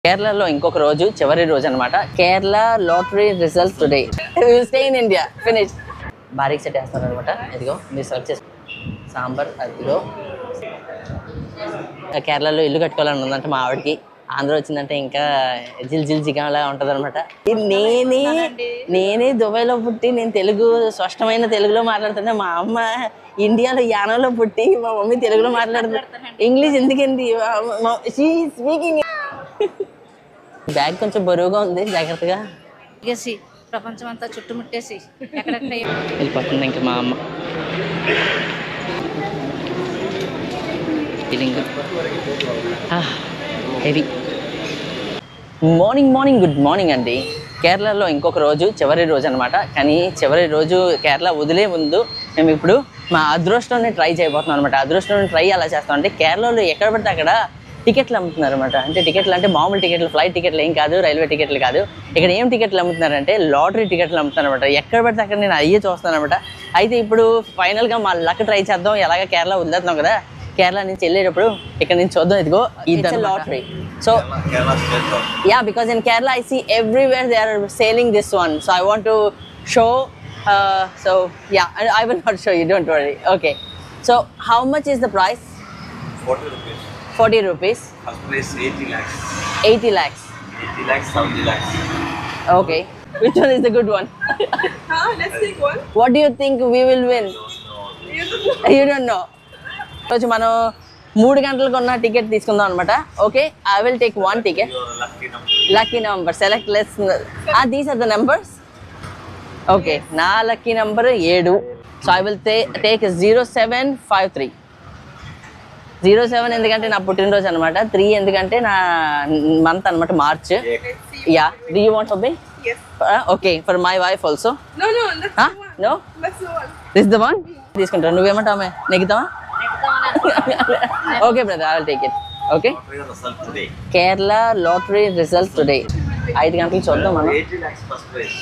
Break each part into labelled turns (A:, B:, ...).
A: కేరళలో ఇంకొక రోజు చివరి రోజు అన్నమాట. Kerala lottery results today. We will stay in India. Finish. బారీక్ సెట్ వేస్తారు అనమాట. ఇదిగో మీరు సెలెక్ట్ చేసి సాంబార్. అదిగో కేరళలో ఇల్లు కట్టుకోవాలని ఉందంటే మా ఆవిడకి. ఆంధ్ర వచ్చిందంటే ఇంకా జిల్ జిల్ జిగాలా ఉంటుంది అనమాట. నేనే దుబాయ్లో పుట్టి నేను తెలుగు స్పష్టమైన తెలుగులో మాట్లాడుతుంటే మా అమ్మ ఇండియాలో యానంలో పుట్టి మా మమ్మీ తెలుగులో మాట్లాడుతుంది. ఇంగ్లీష్ ఎందుకండి? She speaking. బ్యాగ్ కొంచెం బరువుగా ఉంది, జాగ్రత్తగా
B: ప్రపంచం అంతా చుట్టుముట్టేసి ఎక్కడెక్కడ
A: వెళ్ళిపోతుంది ఇంకా మా అమ్మ. హెవీ. మార్నింగ్ గుడ్ మార్నింగ్ అండి. కేరళలో ఇంకొక రోజు చివరి రోజు అనమాట. కానీ చివరి రోజు కేరళ వదిలే ముందు మేము ఇప్పుడు మా అదృష్టాన్ని ట్రై చేయబోతున్నాం అనమాట. అదృష్టాన్ని ట్రై అలా చేస్తాం అంటే కేరళలో ఎక్కడ పడితే అక్కడ టికెట్లు అమ్ముతున్నారు అనమాట. అంటే టికెట్లు అంటే మామూలు టికెట్లు, ఫ్లైట్ టికెట్లు ఏం కాదు, రైల్వే టికెట్లు కాదు. ఇక్కడ ఏం టికెట్లు అమ్ముతున్నారంటే లాటరీ టికెట్లు అమ్ముతున్నారు అనమాట. ఎక్కడ పడితే అక్కడ నేను అయ్యే చూస్తాను అనమాట. అయితే ఇప్పుడు ఫైనల్గా మా లక్ ట్రై చేద్దాం. ఎలాగ కేరళ వదిలేస్తున్నాం కదా, కేరళ నుంచి వెళ్ళేటప్పుడు ఇక్కడ నుంచి చూద్దాం. ఇదిగో ఇది lottery. So yeah, because in Kerala I see everywhere they are selling this one. So I want to show. So yeah, I will not show you, don't worry. Okay. So how much is the price?
C: 40 rupees.
A: 40 rupees.
C: First price 80 lakhs.
A: 80 lakhs.
C: 80 lakhs, 70 lakhs.
A: Okay. Which one is the good one?
D: Let's take one.
A: What do you think we will win? You don't know. So మనం 3 గంటలకు ఉన్న ticket తీసుకుందాం అనమాట. Okay, I will take one ticket.
C: Your lucky number.
A: Lucky number select లెస్. These are the numbers. Okay, నా lucky number 7. So I will take 0753. 07 ఎందుకంటే నా పుట్టినరోజు అనమాట. 3 ఎందుకంటే నా మంత్ అనమాట, March. Yeah, do you want for me?
D: Yes.
A: Okay, for my wife also.
D: No, that's the one.
A: No,
D: That's the one.
A: This the one. తీసుకుంటాను. నువ్వేమంటావు? నెగ్గుతావా? Okay brother, I will take it. Okay,
C: Lottery result today.
A: Kerala lottery results today. 5 గంటలకు చూద్దాం మనం.
C: 80 lakhs first prize.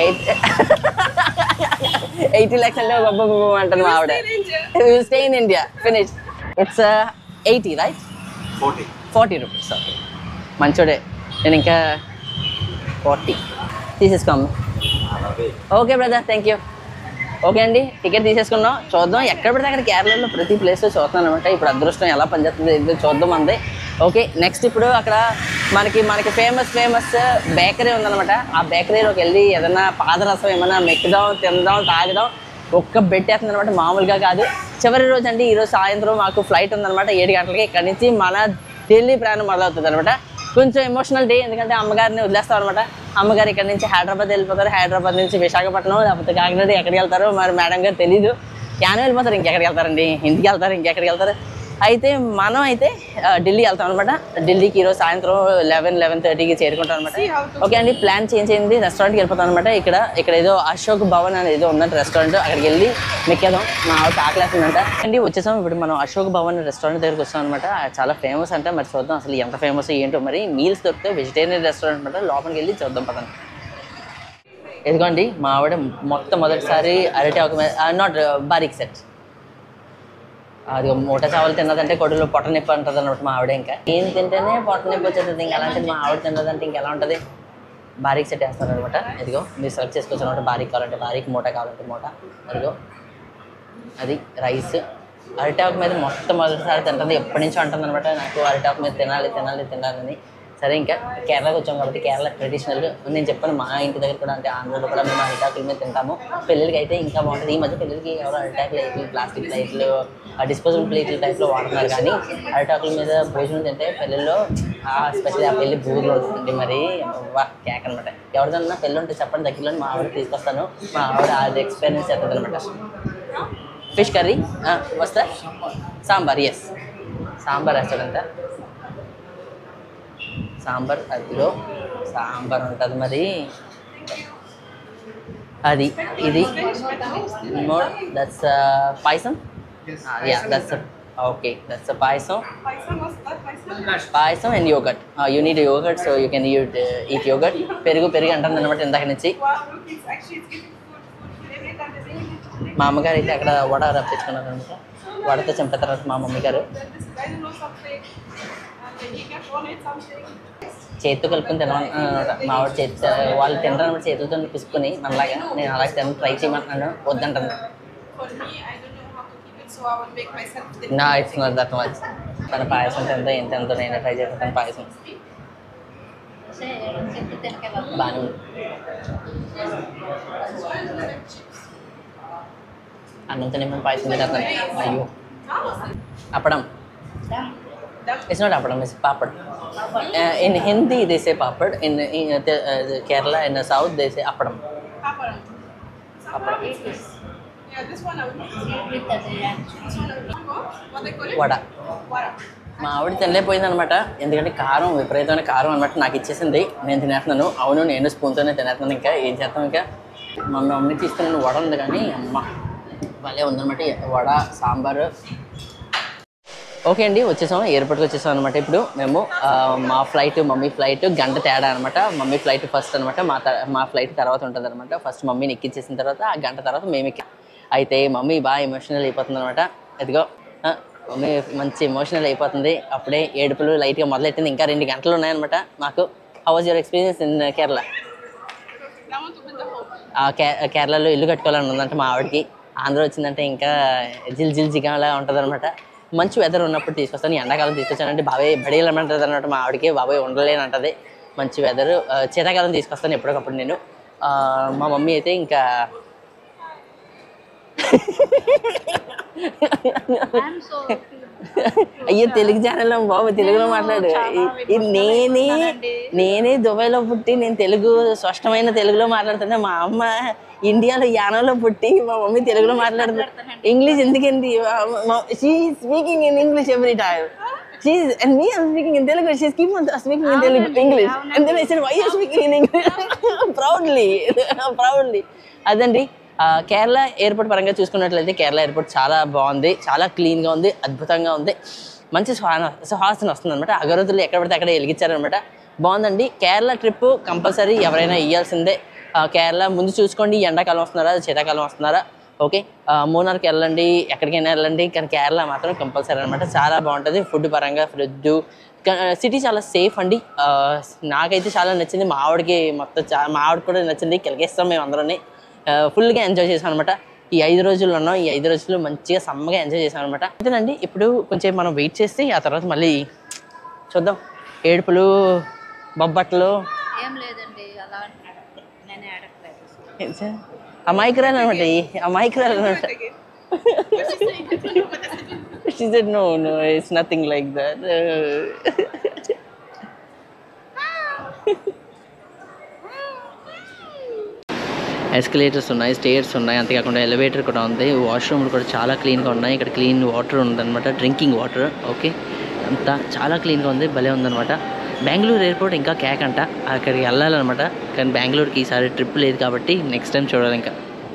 A: 80 lakhs అంటే గొప్ప అంటారు మా ఆవిడ. We will stay in India. Finish. It's 80, right?
C: 40.
A: 40 rupees. Okay, మంచోడే. నేను ఇంకా 40 తీసేసుకోమ్మ. Okay brother, thank you. Okay అండి, టికెట్ తీసేసుకున్నాం. చూద్దాం ఎక్కడ పడితే అక్కడ కేరళలో ప్రతి ప్లేస్లో చూస్తున్నాను అనమాట. ఇప్పుడు అదృష్టం ఎలా పనిచేస్తుంది ఇది చూద్దాం అంది. ఓకే, నెక్స్ట్ ఇప్పుడు అక్కడ మనకి ఫేమస్ బేకరీ ఉందన్నమాట. ఆ బేకరీలోకి వెళ్ళి ఏదైనా పాదరసం ఏమైనా మెక్కుదాం, తిందాం, తాగుదాం. ఒక్క పెట్టేస్తుంది అనమాట, మామూలుగా కాదు. చివరి రోజు అండి. ఈరోజు సాయంత్రం మాకు ఫ్లైట్ ఉందన్నమాట 7 గంటలకి. ఇక్కడ నుంచి మన ఢిల్లీ ప్రయాణం మొదలవుతుంది అనమాట. కొంచెం ఎమోషనల్ డే, ఎందుకంటే అమ్మగారిని వదిలేస్తాం అనమాట. అమ్మగారు ఇక్కడ నుంచి హైదరాబాద్ వెళ్ళిపోతారు. హైదరాబాద్ నుంచి విశాఖపట్నం లేకపోతే కాకినాడ ఎక్కడికి వెళ్తారో మరి మేడం గారు తెలీదు. యానం వెళ్ళిపోతారు. ఇంకెక్కడికి వెళ్తారండి? ఇంటికి వెళ్తారు, ఇంకెక్కడికి వెళ్తారు. అయితే మనం అయితే ఢిల్లీ వెళ్తాం అనమాట. ఢిల్లీకి ఈరోజు సాయంత్రం 11-11:30కి చేరుకుంటాం అనమాట. ఓకే అండి, ప్లాన్ చేంజ్ అయింది. రెస్టారెంట్కి వెళ్ళిపోతాం అనమాట. ఇక్కడ ఏదో అశోక్ భవన్ అనేది ఏదో ఉందంట రెస్టారెంట్. అక్కడికి వెళ్ళి మెక్కేదాం. మా ఆవిడ ఆకలేస్తుందంట అండి. వచ్చేసాం. ఇప్పుడు మనం అశోక్ భవన్ రెస్టారెంట్ దగ్గరికి వస్తాం అనమాట. చాలా ఫేమస్ అంట. మరి చూద్దాం అసలు ఎంత ఫేమస్ ఏంటో. మరి మీల్స్ దొరికితే వెజిటేరియన్ రెస్టారెంట్ అనమాట. లోపలికి వెళ్ళి చూద్దాం పదండి. ఎందుకండి మా ఆవిడ మొదటిసారి అరటి ఆకు మీద నాట్ బారీక్ సెట్. అది మూట చావలు తిన్నదంటే కొడులో పొట్ట నొప్పి అంటుంది అనమాట మా ఆవిడ. ఇంకా ఏం తింటేనే పొట్ట నొప్పి వచ్చేది. ఇంకా అలాంటిది మా ఆవిడ తిన్నదంటే ఇంకెలా ఉంటుంది? బారీక్ సెట్ వేస్తారు అనమాట. ఇదిగో మీరు సెలెక్ట్ చేసుకోవచ్చు అనమాట. బారీక్ కావాలంటే బారీక్, మూట కావాలంటే మూట. అదిగో అది రైస్. అరిటాకు మీద మొదటిసారి తింటుంది. ఎప్పటి నుంచో అంటుంది అనమాట నాకు అరిటాకు మీద తినాలని. సరే, ఇంకా కేరళకి వచ్చాం కాబట్టి కేరళ ట్రెడిషనల్ నేను చెప్పాను. మా ఇంటి దగ్గర కూడా అంటే ఆంధ్రలో కూడా మేము అరిటాకుల మీద తింటాము. పెళ్ళిళ్ళకి అయితే ఇంకా బాగుంటుంది. ఈ మధ్య పెళ్ళిళ్ళకి ఎవరో అరిటాకు ప్లేట్లు, ప్లాస్టిక్ ప్లేట్లు, డిస్పోజబుల్ ప్లేట్ల టైప్లో వాడుతున్నారు. కానీ అరిటాకుల మీద భోజనం తింటే పెళ్ళిళ్ళలో స్పెషల్లీ ఆ పెళ్ళి బూర్లో ఉంటుంది. మరి కేక్ అనమాట. ఎవరిదన్నా పెళ్ళి ఉంటే చెప్పండి, దగ్గరలో మా ఆవిడ తీసుకొస్తాను. మా ఆవిడ అది ఎక్స్పీరియన్స్ చేస్తుంది అనమాట. ఫిష్ కర్రీ వస్తా. సాంబార్. ఎస్, సాంబార్ వేస్తాడంట. సాంబార్. అదిలో సాంబార్ ఉంటుంది. మరి అది ఇది that's payasam. Yeah, that's okay, that's payasam. Payasam and yogurt. You need yogurt, so you can eat yogurt. పెరుగు అంటుంది అనమాట ఇందాక నుంచి. మా అమ్మగారు అయితే అక్కడ వడ రప్పించుకున్నారు అనమాట. వడతో చంపుతారు మా మమ్మీ గారు. చేతితో కలుపుకొని తినమన్నాడు మా ఆవిడ చేతి వాళ్ళు తినడానికి చేతులతో పిసుకొని మనలాగా నేను అలాగే ట్రై చేయమంటున్నాను వద్దంటాను నా ఇట్స్ నాట్ దట్ మచ్ తన పాయసం తింటే ఏం తిందో నేనే ట్రై చేస్తాను పాయసం బాగానే ఉంది అన్నంతో నేను పాయసం తింటాను అయ్యో appadam it's not appadam it's papad in Hindi they say papad in Kerala in the south they say appadam
D: Yeah, this one I would
A: vada మా ఆవిడ తినలేకపోయింది అనమాట ఎందుకంటే కారం విపరీతమైన కారం అనమాట నాకు ఇచ్చేసింది నేను తినేస్తున్నాను అవును నేను స్పూన్తోనే తినేస్తున్నాను ఇంకా ఏం చేస్తాం ఇంకా మా మమ్మీ తీసుకున్నాను వడ ఉంది కానీ అమ్మ భలే ఉందన్నమాట వడ సాంబారు ఓకే అండి వచ్చేసాం ఎయిర్పోర్ట్కి వచ్చేసాం అనమాట ఇప్పుడు మేము మా ఫ్లైట్ మమ్మీ ఫ్లైట్ గంట తేడా అనమాట మమ్మీ ఫ్లైట్ ఫస్ట్ అనమాట మా ఫ్లైట్ తర్వాత ఉంటుంది అనమాట ఫస్ట్ మమ్మీని ఎక్కించేసిన తర్వాత ఆ గంట తర్వాత మేము ఎక్కి అయితే మమ్మీ బాగా ఎమోషనల్ అయిపోతుంది అనమాట ఇదిగో మమ్మీ మంచి ఎమోషనల్ అయిపోతుంది అప్పుడే ఏడుపులు లైట్గా మొదలెట్టింది ఇంకా 2 గంటలు ఉన్నాయన్నమాట మాకు how was your experience in Kerala కేరళలో ఇల్లు కట్టుకోవాలని ఉందంటే మా ఆవిడకి ఆంధ్ర వచ్చిందంటే ఇంకా జిల్జిగా ఉంటుంది అనమాట మంచి వెదర్ ఉన్నప్పుడు తీసుకొస్తాను ఎండాకాలం తీసుకొచ్చానంటే బాబాయ్ బడేయమంటుంది అన్నమాట మా ఆవిడకి బాబాయ్ ఉండలేని అంటది మంచి వెదర్ శీతాకాలం తీసుకొస్తాను ఎప్పటికప్పుడు నేను మా మమ్మీ అయితే ఇంకా అయ్యో తెలుగు ఛానల్లో బాబు తెలుగులో మాట్లాడు నేనే దుబాయ్లో పుట్టి నేను తెలుగు స్పష్టమైన తెలుగులో మాట్లాడుతున్నా మా అమ్మ ఇండియాలో యానంలో పుట్టి మా మమ్మీ తెలుగులో మాట్లాడుతుంది ఇంగ్లీష్ ఎందుకండి she speaking in English every time and me I'm speaking in Telugu she's keep on speaking in Telugu English and then I said why you speaking in English proudly అదండి Kerala airport పరంగా చూసుకున్నట్లయితే Kerala airport చాలా బాగుంది చాలా క్లీన్గా ఉంది అద్భుతంగా ఉంది మంచి సువాసన వస్తుంది అనమాట అగరత్తులు ఎక్కడ పడితే అక్కడ వెలిగించారనమాట బాగుందండి కేరళ ట్రిప్ కంపల్సరీ ఎవరైనా ఇవ్వాల్సిందే కేరళ ముందు చూసుకోండి ఎండాకాలం వస్తున్నారా శీతాకాలం వస్తున్నారా ఓకే మూనార్కి వెళ్ళండి ఎక్కడికైనా వెళ్ళండి కానీ కేరళ మాత్రం కంపల్సరీ అనమాట చాలా బాగుంటుంది ఫుడ్ పరంగా ఫుడ్ సిటీ చాలా సేఫ్ అండి నాకైతే చాలా నచ్చింది మా ఆవిడకి మొత్తం మా ఆవిడకి కూడా నచ్చింది కిలకేస్తాం మేము అందరం ఫుల్గా ఎంజాయ్ చేసాం అనమాట ఈ 5 రోజులు ఉన్నాం ఈ 5 రోజులు మంచిగా సమ్మగా ఎంజాయ్ చేసాం అనమాట అంతేనండి ఇప్పుడు కొంచెం మనం వెయిట్ చేసి ఆ తర్వాత మళ్ళీ చూద్దాం ఏడుపులు బొబ్బట్లు
B: ఏం లేదండి అలా నేనే అడగలేదు
A: అమాయకురాలు అనమాట అమాయకురాలు అనమాట She said no it's nothing like that escalators ఉన్నాయి స్టేర్స్ ఉన్నాయి అంతేకాకుండా ఎలివేటర్ కూడా ఉంది వాష్రూమ్లు కూడా చాలా క్లీన్గా ఉన్నాయి ఇక్కడ క్లీన్ వాటర్ ఉందన్నమాట డ్రింకింగ్ వాటర్ ఓకే అంతా చాలా క్లీన్గా ఉంది భలే ఉందన్నమాట బెంగళూరు ఎయిర్పోర్ట్ ఇంకా కేక్ అంట అక్కడికి వెళ్ళాలన్నమాట కానీ బెంగళూరుకి ఈసారి ట్రిప్ లేదు కాబట్టి నెక్స్ట్ టైం చూడాలి ఇంకా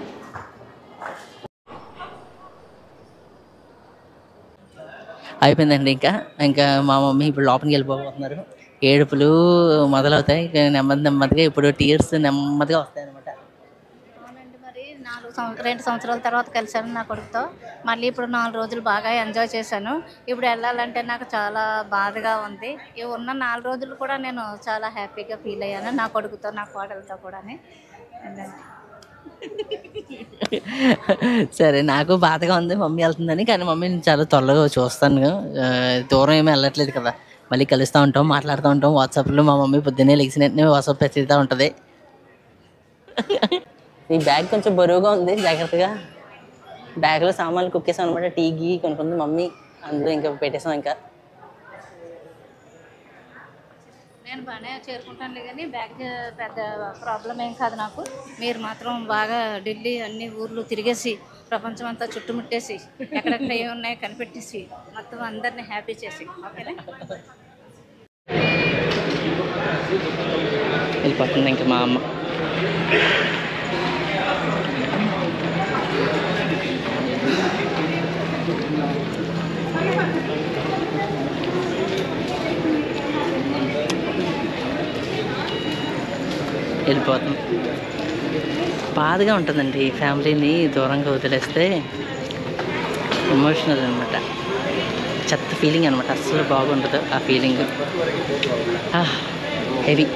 A: అయిపోయిందండి ఇంకా మా మమ్మీ ఇప్పుడు లోపలికి వెళ్ళిపోతున్నారు ఏడుపులు మొదలవుతాయి నెమ్మదిగా ఇప్పుడు టీయర్స్ నెమ్మదిగా వస్తాయి అనమాట
B: 2 సంవత్సరాల తర్వాత కలిశాను నా కొడుకుతో మళ్ళీ ఇప్పుడు 4 రోజులు బాగా ఎంజాయ్ చేశాను ఇప్పుడు వెళ్ళాలంటే నాకు చాలా బాధగా ఉంది ఉన్న 4 రోజులు కూడా నేను చాలా హ్యాపీగా ఫీల్ అయ్యాను నా కొడుకుతో నా కోడలతో కూడా
A: సరే నాకు బాధగా ఉంది మమ్మీ వెళ్తుందని కానీ మమ్మీని చాలా త్వరగా చూస్తాను దూరం ఏమీ వెళ్ళట్లేదు కదా మళ్ళీ కలుస్తూ ఉంటాం మాట్లాడుతూ ఉంటాం వాట్సాప్లో మా మమ్మీ పొద్దున్నే లెగిసిన వెంటనే వాట్సాప్ పెట్టుతూ ఉంటుంది ఈ బ్యాగ్ కొంచెం బరువుగా ఉంది జాగ్రత్తగా బ్యాగ్లో సామాన్లు కుక్కేసాం అనమాట టీకి కొనుక్కుంది మమ్మీ అందులో ఇంకా పెట్టేసాం ఇంకా
B: నేను బాగానే చేరుకుంటానులే కానీ బ్యాగ్ పెద్ద ప్రాబ్లం ఏం కాదు నాకు మీరు మాత్రం బాగా ఢిల్లీ అన్ని ఊర్లు తిరిగేసి ప్రపంచం అంతా చుట్టుముట్టేసి ఎక్కడెక్కడ ఏమి ఉన్నాయో కనిపెట్టేసి మొత్తం అందరినీ హ్యాపీ చేసి ఓకేనా
A: వెళ్ళిపోతుంది ఇంకా మా అమ్మ వెళ్ళిపోతాం బాధగా ఉంటుందండి ఫ్యామిలీని దూరంగా వదిలేస్తే ఎమోషనల్ అనమాట చెత్త ఫీలింగ్ అనమాట, అస్సలు బాగుండదు ఆ ఫీలింగ్. హెవీ.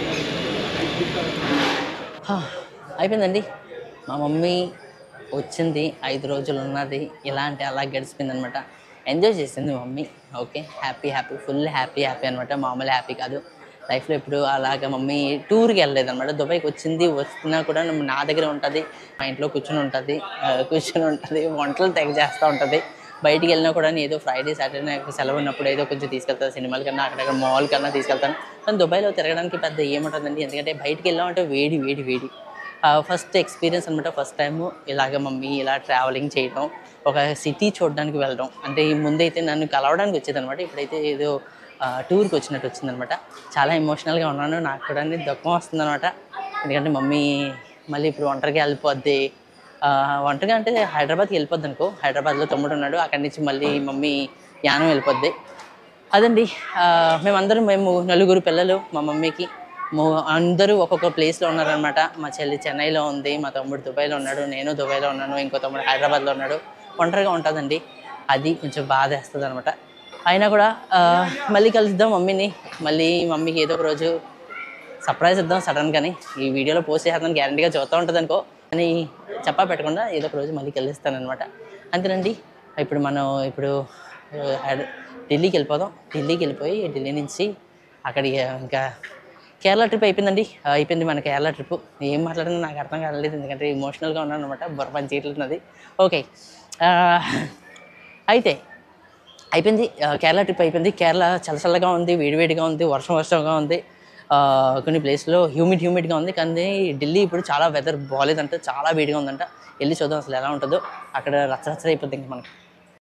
A: అయిపోయిందండి. మా మమ్మీ వచ్చింది, 5 రోజులు ఉన్నది, ఇలా అంటే అలా గడిచిపోయింది అనమాట. ఎంజాయ్ చేసింది mummy. Okay, happy full happy అనమాట. మామూలు హ్యాపీ కాదు. లైఫ్లో ఇప్పుడు అలాగ మమ్మీ టూర్కి వెళ్ళలేదు అనమాట. దుబాయ్కి వచ్చినా కూడా నా దగ్గర ఉంటుంది, మా ఇంట్లో కూర్చొని ఉంటుంది, వంటలు తెగ చేస్తూ ఉంటుంది. బయటికి వెళ్ళినా కూడా ఏదో ఫ్రైడే సాటర్డే నాకు సెలవు ఉన్నప్పుడు ఏదో కొంచెం తీసుకెళ్తాను, సినిమాల కన్నా అక్కడక్కడ మాల్ కన్నా తీసుకెళ్తాను. కానీ దుబాయ్లో తిరగడానికి పెద్ద ఏముంటుందండి, ఎందుకంటే బయటికి వెళ్ళామంటే వేడి. ఫస్ట్ ఎక్స్పీరియన్స్ అనమాట. ఫస్ట్ టైము ఇలాగ మమ్మీ ఇలా ట్రావెలింగ్ చేయడం, ఒక సిటీ చూడడానికి వెళ్ళడం. అంటే ఈ ముందైతే నన్ను కలవడానికి వచ్చేదనమాట, ఇప్పుడైతే ఏదో టూర్కి వచ్చినట్టు వచ్చిందనమాట. చాలా ఎమోషనల్గా ఉన్నాను, నాకు కూడా దుఃఖం వస్తుందనమాట. ఎందుకంటే మమ్మీ మళ్ళీ ఇప్పుడు ఒంటరిగా వెళ్ళిపోద్ది. ఒంటరిగా అంటే హైదరాబాద్కి వెళ్ళిపోద్ది అనుకో. హైదరాబాద్లో తమ్ముడు ఉన్నాడు, అక్కడి నుంచి మళ్ళీ మమ్మీ యానం వెళ్ళిపోద్ది. అదండి. మేము 4 పిల్లలు మా మమ్మీకి. అందరూ ఒక్కొక్క ప్లేస్లో ఉన్నారనమాట. మా చెల్లి చెన్నైలో ఉంది, మా తమ్ముడు దుబాయ్లో ఉన్నాడు, నేను దుబాయ్లో ఉన్నాను, ఇంకో తమ్ముడు హైదరాబాద్లో ఉన్నాడు. ఒంటరిగా ఉంటుందండి, అది కొంచెం బాధ వేస్తుంది అనమాట. అయినా కూడా మళ్ళీ కలుద్దాం మమ్మీని. మళ్ళీ మమ్మీకి ఏదో ఒక రోజు సర్ప్రైజ్ ఇద్దాం సడన్గాని. ఈ వీడియోలో పోస్ట్ చేద్దాం, గ్యారంటీగా చూస్తూ ఉంటుంది అనుకో అని చెప్పా పెట్టకుండా ఏదో ఒక రోజు మళ్ళీ కలుస్తానమాట. అంతేనండి. ఇప్పుడు ఢిల్లీకి వెళ్ళిపోదాం. ఢిల్లీకి వెళ్ళిపోయి ఢిల్లీ నుంచి అక్కడికి ఇంకా కేరళ ట్రిప్ అయిపోయింది మన కేరళ ట్రిప్. ఏం మాట్లాడినా నాకు అర్థం కాలేదు, ఎందుకంటే ఎమోషనల్గా ఉన్నాను అనమాట. బుర్ర పని చేయట్లున్నది. ఓకే, అయితే అయిపోయింది కేరళ ట్రిప్ అయిపోయింది. కేరళ చల్లగా ఉంది, వేడిగా ఉంది, వర్షంగా ఉంది. కొన్ని ప్లేస్లో హ్యూమిడ్గా ఉంది. కానీ ఢిల్లీ ఇప్పుడు చాలా వెదర్ బాగాలేదంట, చాలా వేడిగా ఉందంట. వెళ్ళి చూద్దాం అసలు ఎలా ఉంటుందో. అక్కడ రచ్చ అయిపోతుంది ఇంక మనకి.